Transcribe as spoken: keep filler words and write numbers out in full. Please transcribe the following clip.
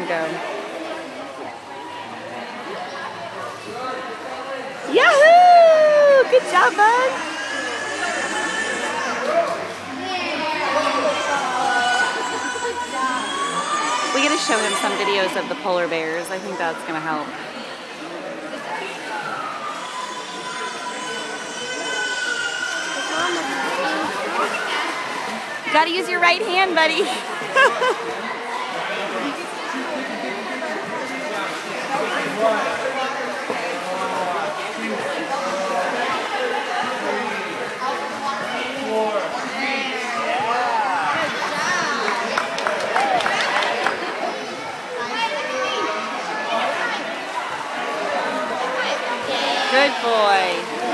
him go. Yahoo! Good job, bud. We gotta show him some videos of the polar bears. I think that's gonna help. You gotta use your right hand, buddy. Good boy.